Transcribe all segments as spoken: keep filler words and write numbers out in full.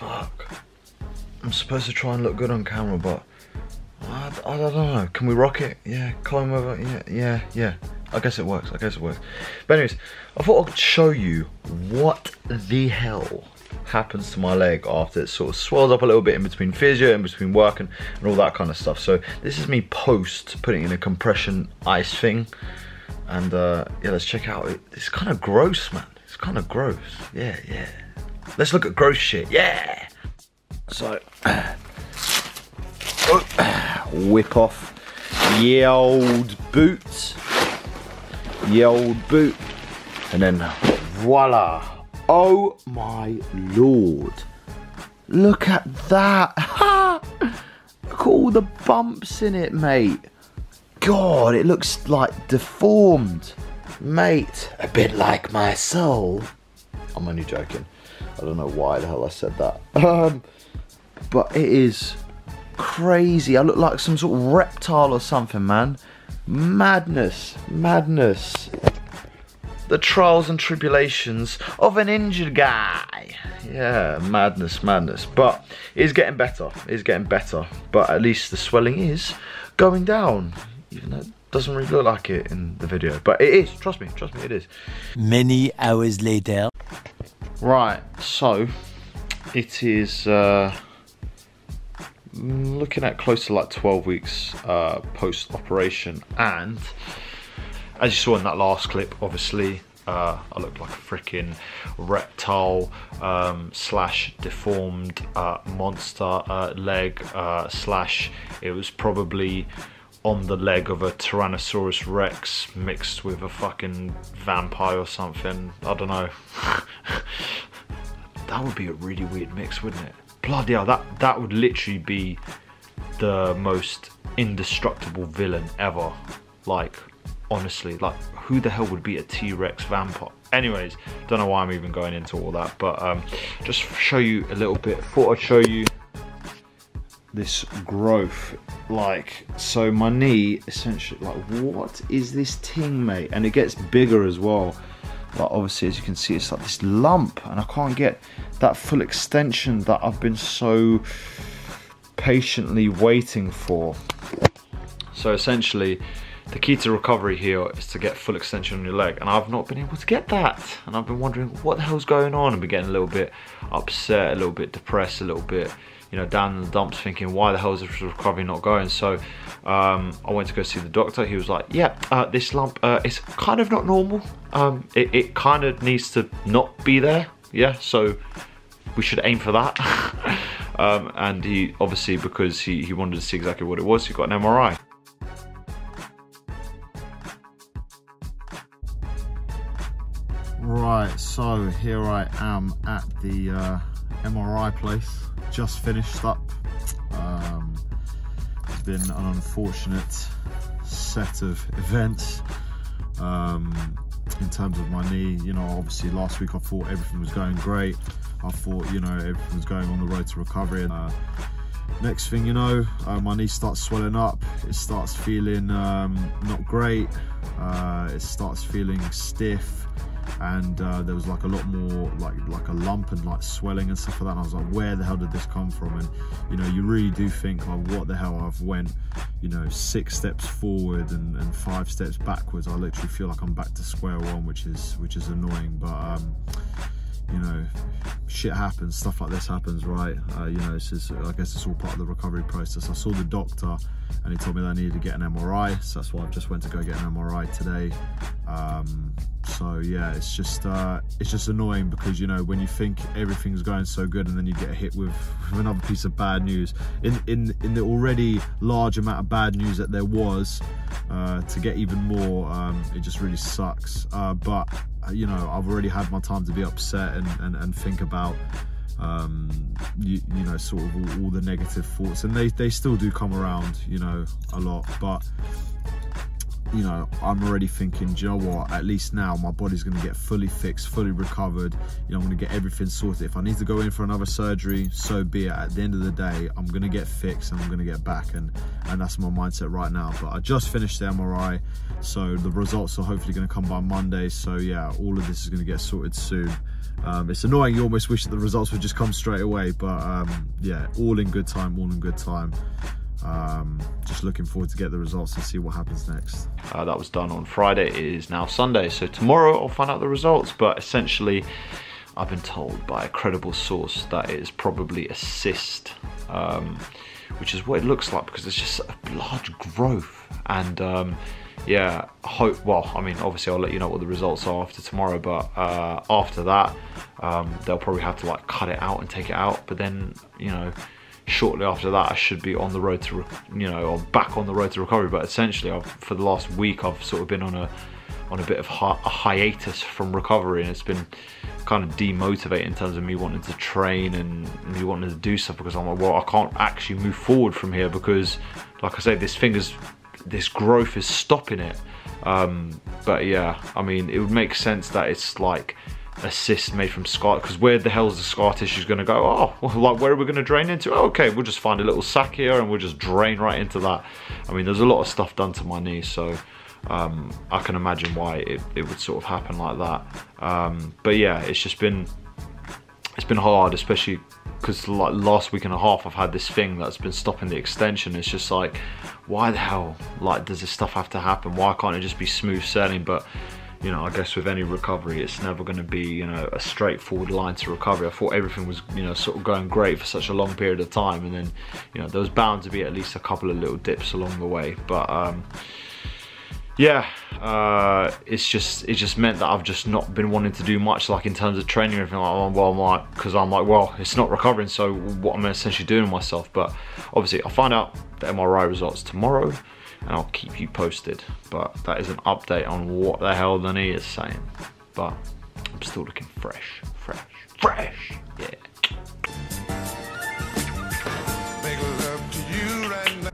Fuck. I'm supposed to try and look good on camera, but I, I don't know. Can we rock it? Yeah, climb over. Yeah, yeah, yeah. I guess it works. I guess it works. But anyways, I thought I'd show you what the hell happens to my leg after it sort of swells up a little bit in between physio, in between work and, and all that kind of stuff. So this is me post putting in a compression ice thing. And uh, yeah, let's check out. It, it's kind of gross, man. It's kind of gross. Yeah, yeah. Let's look at gross shit. Yeah. So, whip off ye old boots. Ye old boot. And then voila. Oh my lord. Look at that. Look at all the bumps in it, mate. God, it looks like deformed. Mate, a bit like my soul. I'm only joking. I don't know why the hell I said that. Um, but it is crazy. I look like some sort of reptile or something, man. Madness, madness. The trials and tribulations of an injured guy. Yeah, madness, madness. But it's getting better. It's getting better. But at least the swelling is going down. Even though it doesn't really look like it in the video. But it is. Trust me. Trust me, it is. Many hours later. Right. So, it is uh, looking at close to like twelve weeks uh, post-operation. And as you saw in that last clip, obviously, uh, I looked like a freaking reptile um, slash deformed uh, monster uh, leg uh, slash it was probably on the leg of a Tyrannosaurus Rex mixed with a fucking vampire or something. I don't know. That would be a really weird mix, wouldn't it? Bloody hell, that, that would literally be the most indestructible villain ever. Like, honestly, like, who the hell would be a T-Rex vampire? Anyways, don't know why I'm even going into all that, but um, just show you a little bit. Thought I'd show you this growth. Like, so my knee, essentially, like, what is this thing, mate? And it gets bigger as well. Like, obviously, as you can see, it's like this lump, and I can't get that full extension that I've been so patiently waiting for. So essentially, the key to recovery here is to get full extension on your leg, and I've not been able to get that. And I've been wondering what the hell's going on. I've been getting a little bit upset, a little bit depressed, a little bit, you know, down in the dumps, thinking, why the hell is this recovery not going? So um, I went to go see the doctor. He was like, yeah, uh, this lump uh, is kind of not normal. Um, it, it kind of needs to not be there. Yeah, so we should aim for that. um, and he, obviously, because he, he wanted to see exactly what it was, he got an M R I. Right, so here I am at the uh, M R I place. Just finished up. Um, it's been an unfortunate set of events um, in terms of my knee. You know, obviously last week I thought everything was going great. I thought, you know, everything was going on the road to recovery. Uh, next thing you know, uh, my knee starts swelling up. It starts feeling um, not great. Uh, it starts feeling stiff. And uh, there was like a lot more like like a lump and like swelling and stuff like that, and I was like, where the hell did this come from? And you know, you really do think, like, what the hell, I've went, you know, six steps forward and, and five steps backwards. I literally feel like I'm back to square one, which is which is annoying. But um you know, shit happens, stuff like this happens, right? Uh, you know, this is, I guess it's all part of the recovery process. I saw the doctor and he told me that I needed to get an M R I, so that's why I just went to go get an M R I today. Um, so yeah, it's just uh, it's just annoying because, you know, when you think everything's going so good and then you get hit with, with another piece of bad news, in, in, in the already large amount of bad news that there was, uh, to get even more, um, it just really sucks. Uh, but you know, I've already had my time to be upset and, and, and think about, um, you, you know, sort of all, all the negative thoughts, and they, they still do come around, you know, a lot. But you know, I'm already thinking, do you know what, at least now my body's going to get fully fixed, fully recovered. You know, I'm going to get everything sorted. If I need to go in for another surgery, so be it. At the end of the day, I'm going to get fixed and I'm going to get back, and and that's my mindset right now. But I just finished the M R I, so the results are hopefully going to come by Monday. So yeah, all of this is going to get sorted soon. Um, it's annoying, you almost wish that the results would just come straight away, but um, yeah, all in good time, all in good time. Um, just looking forward to get the results and see what happens next. Uh, that was done on Friday. It is now Sunday, so tomorrow I'll find out the results. But essentially, I've been told by a credible source that it is probably a cyst, um, which is what it looks like because there's just a large growth. And um, yeah, I hope. Well, I mean, obviously I'll let you know what the results are after tomorrow. But uh, after that, um, they'll probably have to like cut it out and take it out. But then, you know, shortly after that, I should be on the road to, you know, or back on the road to recovery. But essentially, I've, for the last week, I've sort of been on a on a bit of hi a hiatus from recovery, and it's been kind of demotivating in terms of me wanting to train and me wanting to do stuff, because I'm like, well, I can't actually move forward from here because, like I say, this finger's this growth is stopping it. Um, but yeah, I mean, it would make sense that it's like a cyst made from scar, because where the hell is the scar tissue going to go? Oh, well, like, where are we going to drain into? Oh, okay, we'll just find a little sac here and we'll just drain right into that. I mean, there's a lot of stuff done to my knee, so um, I can imagine why it, it would sort of happen like that. Um, but yeah, it's just been it's been hard, especially because like last week and a half I've had this thing that's been stopping the extension. It's just like, why the hell like does this stuff have to happen? Why can't it just be smooth sailing? But you know, I guess with any recovery, it's never going to be, you know, a straightforward line to recovery. I thought everything was, you know, sort of going great for such a long period of time, and then, you know, there was bound to be at least a couple of little dips along the way. But um, yeah, uh, it's just it just meant that I've just not been wanting to do much, like in terms of training or anything like that. Well, I'm like, because I'm like, well, it's not recovering, so what am I essentially doing with myself? But obviously, I'll find out the M R I results tomorrow, and I'll keep you posted. But that is an update on what the hell the knee is saying. But I'm still looking fresh, fresh, fresh, yeah. Make love to you right now.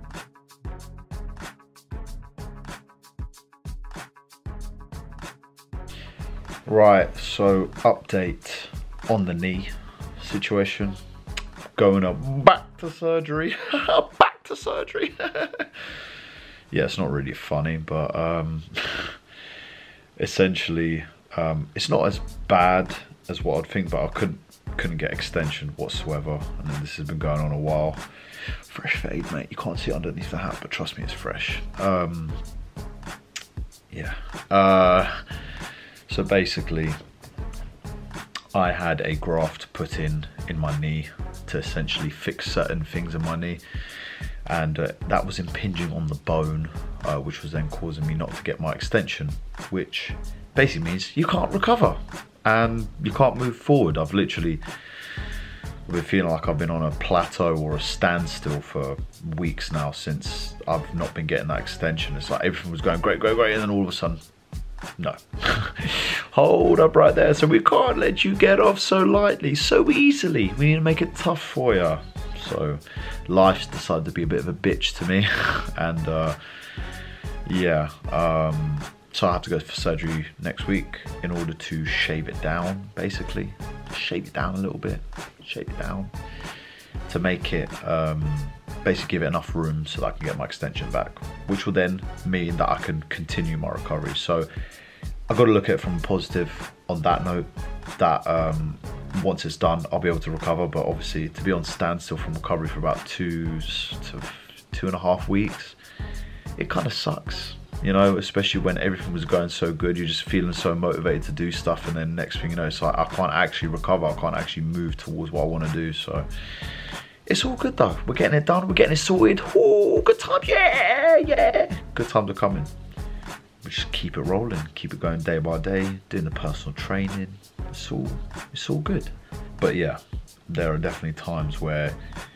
Right, so update on the knee situation. Going up back to surgery, back to surgery. Yeah, it's not really funny, but um, essentially, um, it's not as bad as what I'd think, but I couldn't couldn't get extension whatsoever, and then this has been going on a while. Fresh fade, mate. You can't see underneath the hat, but trust me, it's fresh. Um, yeah. Uh, so basically, I had a graft put in in my knee to essentially fix certain things in my knee. And uh, that was impinging on the bone, uh, which was then causing me not to get my extension, which basically means you can't recover and you can't move forward. I've literally been feeling like I've been on a plateau or a standstill for weeks now since I've not been getting that extension. It's like everything was going great, great, great, and then all of a sudden, no. Hold up right there. So we can't let you get off so lightly, so easily. We need to make it tough for you. So life's decided to be a bit of a bitch to me, and uh, yeah, um, so I have to go for surgery next week in order to shave it down, basically. Shave it down a little bit, shave it down, to make it, um, basically give it enough room so that I can get my extension back, which will then mean that I can continue my recovery. So I've got to look at it from a positive on that note, that um, once it's done, I'll be able to recover. But obviously, to be on standstill from recovery for about two to two and a half weeks, it kind of sucks, you know, especially when everything was going so good. You're just feeling so motivated to do stuff, and then next thing you know, it's like I can't actually recover. I can't actually move towards what I want to do. So it's all good though. We're getting it done. We're getting it sorted. Oh, good times. Yeah, yeah. Good times are coming. We just keep it rolling, keep it going day by day, doing the personal training. It's all, it's all good. But yeah, there are definitely times where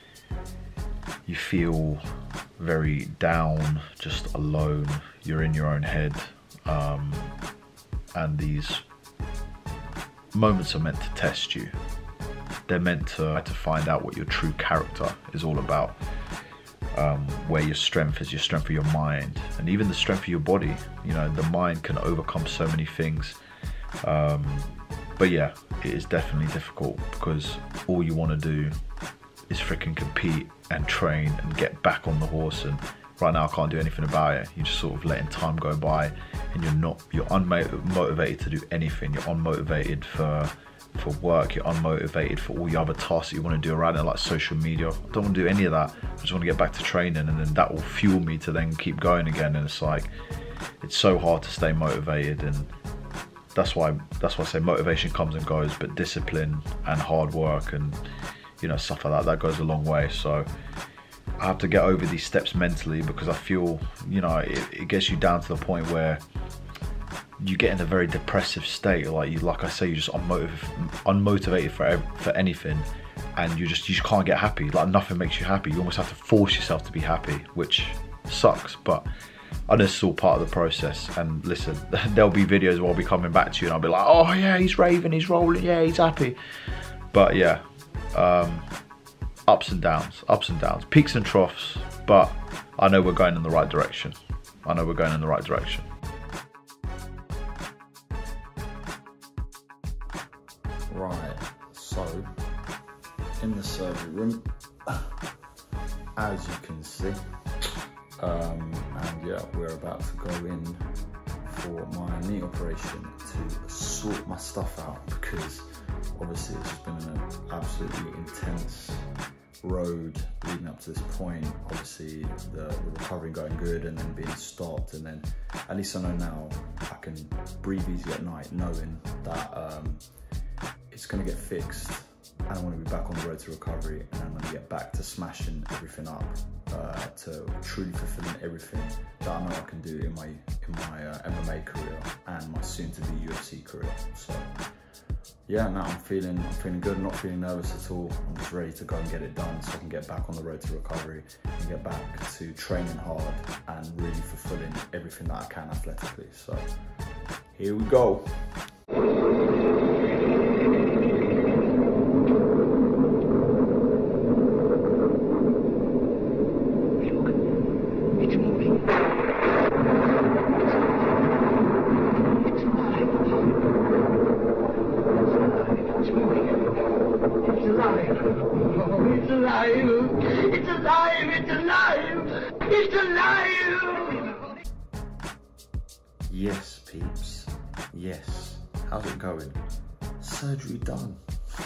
you feel very down, just alone. You're in your own head, um, and these moments are meant to test you. They're meant to to find out what your true character is all about. um, where your strength is, your strength of your mind, and even the strength of your body. You know, the mind can overcome so many things. Um, but yeah, it is definitely difficult because all you want to do is freaking compete and train and get back on the horse. And right now I can't do anything about it. You're just sort of letting time go by, and you're not, you're unmotivated to do anything. You're unmotivated for for work, you're unmotivated for all the other tasks that you want to do around it, like social media. I don't want to do any of that. I just want to get back to training, and then that will fuel me to then keep going again. And it's like, it's so hard to stay motivated, and that's why that's why I say motivation comes and goes, but discipline and hard work and, you know, stuff like that, that goes a long way. So I have to get over these steps mentally, because I feel, you know, it, it gets you down to the point where you get in a very depressive state. Like you, like I say, you're just unmotiv unmotivated for for anything, and you just you just can't get happy. Like nothing makes you happy. You almost have to force yourself to be happy, which sucks. But I know it's all part of the process. And listen, there'll be videos where I'll be coming back to you and I'll be like, oh yeah, he's raving, he's rolling, yeah, he's happy. But yeah, um, ups and downs, ups and downs, peaks and troughs. But I know we're going in the right direction. I know we're going in the right direction. Right, so in the surgery room, as you can see, um, and yeah, we're about to go in for my knee operation to sort my stuff out, because obviously it's just been an absolutely intense road leading up to this point. Obviously the, the recovery going good, and then being stopped, and then at least I know now I can breathe easy at night knowing that um, it's going to get fixed, and I want to be back on the road to recovery, and I'm going to get back to smashing everything up, uh, to truly fulfilling everything that I know I can do in my in my uh, M M A career and my soon-to-be U F C career. So yeah, now I'm feeling I'm feeling good. I'm not feeling nervous at all. I'm just ready to go and get it done, so I can get back on the road to recovery and get back to training hard and really fulfilling everything that I can athletically. So here we go. It's alive! It's alive! It's alive! Yes, peeps. Yes. How's it going? Surgery done.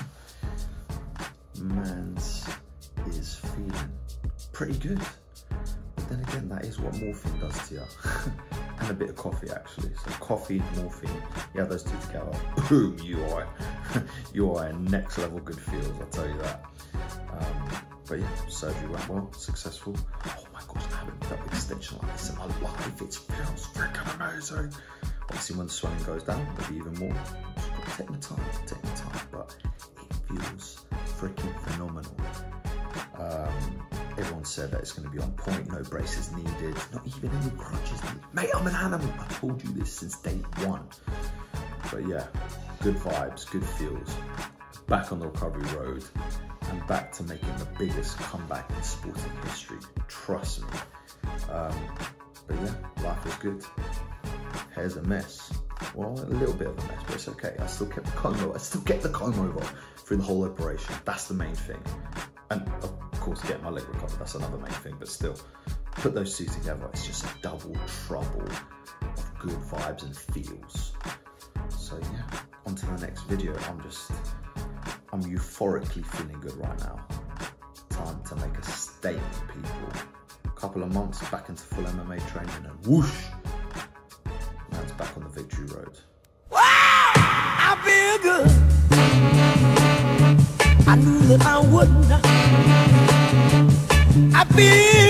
Man's is feeling pretty good. But then again, that is what morphine does to you. And a bit of coffee, actually. So coffee, morphine, yeah, those two together, boom, you are, you are next level good feels, I'll tell you that. Um, but yeah, surgery went well, successful. Oh my gosh, I haven't felt extension like this in my life. It feels freaking amazing. Obviously, when the swelling goes down, there'll be even more. Just gotta take my time, take my time, but it feels freaking phenomenal. Um, everyone said that it's going to be on point, no braces needed, not even any crutches needed. Mate, I'm an animal. I told you this since day one. But yeah, good vibes, good feels. Back on the recovery road, and back to making the biggest comeback in sporting history. Trust me. Um, but yeah, life is good. Hair's a mess. Well, a little bit of a mess, but it's okay. I still kept the comb over. I still kept the comb over through the whole operation. That's the main thing. And of course, getting my leg recovered, that's another main thing. But still, put those two together, it's just a double trouble of good vibes and feels. So yeah, on to the next video. I'm just, I'm euphorically feeling good right now. Time to make a statement, people. A couple of months back into full M M A training, and whoosh, now it's back on the victory road. Wow, I feel good. I knew that I would not. I feel